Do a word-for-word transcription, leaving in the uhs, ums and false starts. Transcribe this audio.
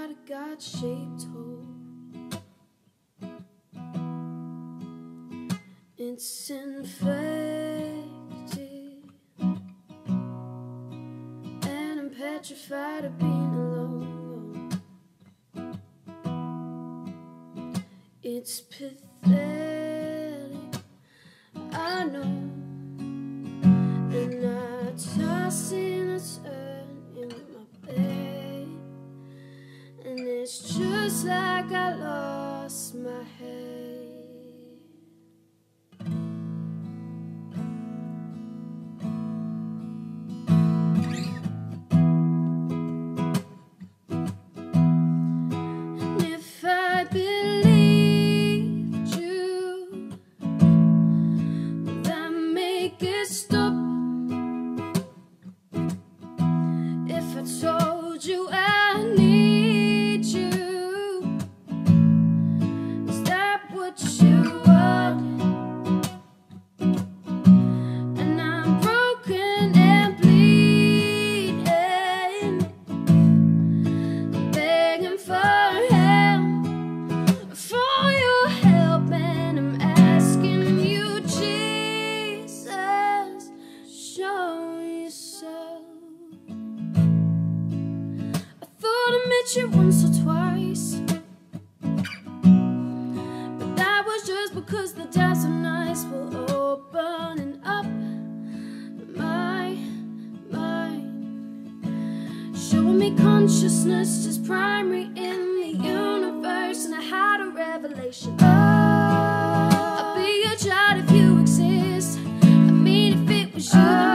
got a God-shaped hole. It's infected, and I'm petrified of being alone. It's pathetic, I know, and I toss and I turn in my bed, and it's just like I lost my head. Told you I need you. Is that what you want? And I'm broken and bleeding, begging for help, for your help, and I'm asking you, Jesus, show yourself. I met you once or twice, but that was just because the dazzling nights were opening up my mind, showing me consciousness is primary in the universe, and I had a revelation. Oh, I'll be your child if you exist. I mean, if it was you.